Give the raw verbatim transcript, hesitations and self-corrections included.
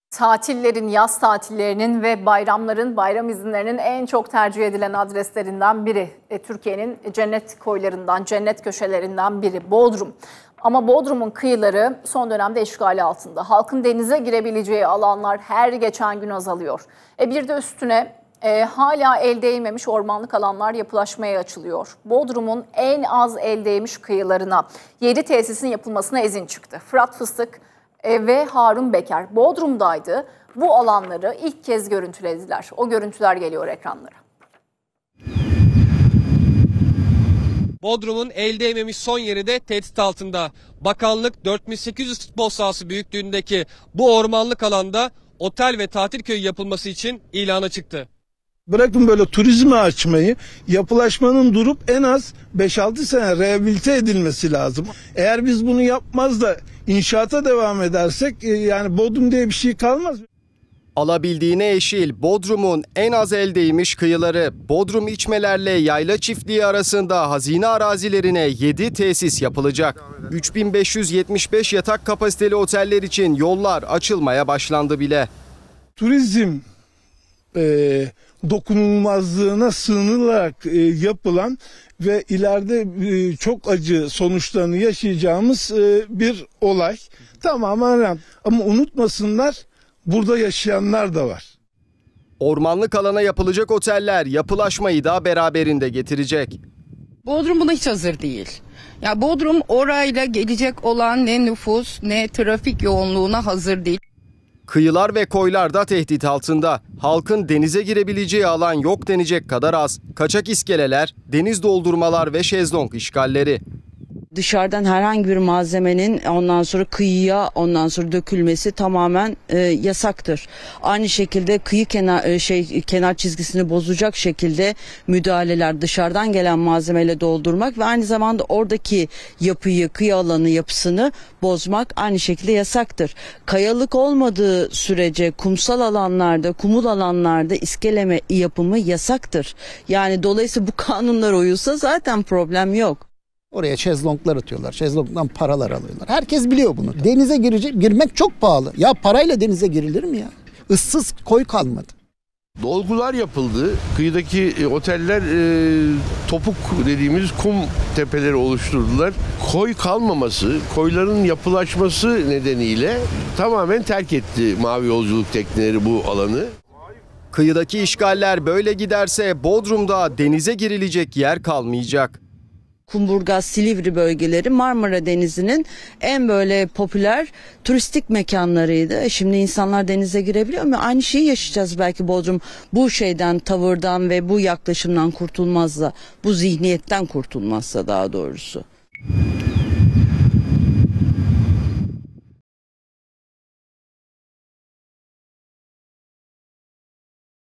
Tatillerin, yaz tatillerinin ve bayramların, bayram izinlerinin en çok tercih edilen adreslerinden biri. E, Türkiye'nin cennet koylarından, cennet köşelerinden biri Bodrum. Ama Bodrum'un kıyıları son dönemde işgal altında. Halkın denize girebileceği alanlar her geçen gün azalıyor. E, bir de üstüne e, hala el değmemiş ormanlık alanlar yapılaşmaya açılıyor. Bodrum'un en az el değmiş kıyılarına yedi tesisin yapılmasına izin çıktı. Fırat Fıstık ve Harun Beker Bodrum'daydı. Bu alanları ilk kez görüntülediler. O görüntüler geliyor ekranlara. Bodrum'un el değmemiş son yeri de tehdit altında. Bakanlık dört bin sekiz yüz futbol sahası büyüklüğündeki bu ormanlık alanda otel ve tatil köyü yapılması için ilana çıktı. Bırakın böyle turizmi açmayı, yapılaşmanın durup en az beş altı sene rehabilite edilmesi lazım. Eğer biz bunu yapmaz da inşaata devam edersek yani Bodrum diye bir şey kalmaz. Alabildiğine yeşil Bodrum'un en az el değmiş kıyıları. Bodrum İçmelerle Yayla Çiftliği arasında hazine arazilerine yedi tesis yapılacak. üç bin beş yüz yetmiş beş yatak kapasiteli oteller için yollar açılmaya başlandı bile. Turizm e, dokunulmazlığına sığınılarak e, yapılan ve ileride e, çok acı sonuçlarını yaşayacağımız e, bir olay. Tamamen ama unutmasınlar, burada yaşayanlar da var. Ormanlık alana yapılacak oteller yapılaşmayı da beraberinde getirecek. Bodrum buna hiç hazır değil. Ya Bodrum orayla gelecek olan ne nüfus ne trafik yoğunluğuna hazır değil. Kıyılar ve koylar da tehdit altında. Halkın denize girebileceği alan yok denecek kadar az. Kaçak iskeleler, deniz doldurmalar ve şezlong işgalleri. Dışarıdan herhangi bir malzemenin ondan sonra kıyıya ondan sonra dökülmesi tamamen e, yasaktır. Aynı şekilde kıyı kenar e, şey kenar çizgisini bozacak şekilde müdahaleler, dışarıdan gelen malzemeyle doldurmak ve aynı zamanda oradaki yapıyı, kıyı alanı yapısını bozmak aynı şekilde yasaktır. Kayalık olmadığı sürece kumsal alanlarda, kumul alanlarda iskeleme yapımı yasaktır. Yani dolayısıyla bu kanunlar uyulsa zaten problem yok. Oraya şezlonglar atıyorlar. Şezlongdan paralar alıyorlar. Herkes biliyor bunu. Denize girecek, girmek çok pahalı. Ya parayla denize girilir mi ya? Issız koy kalmadı. Dolgular yapıldı. Kıyıdaki e, oteller e, topuk dediğimiz kum tepeleri oluşturdular. Koy kalmaması, koyların yapılaşması nedeniyle tamamen terk etti mavi yolculuk tekneleri bu alanı. Kıyıdaki işgaller böyle giderse Bodrum'da denize girilecek yer kalmayacak. Kumburgaz, Silivri bölgeleri Marmara Denizi'nin en böyle popüler turistik mekanlarıydı. E şimdi insanlar denize girebiliyor mu? Aynı şeyi yaşayacağız belki Bodrum. Bu şeyden, tavırdan ve bu yaklaşımdan kurtulmazsa, bu zihniyetten kurtulmazsa daha doğrusu.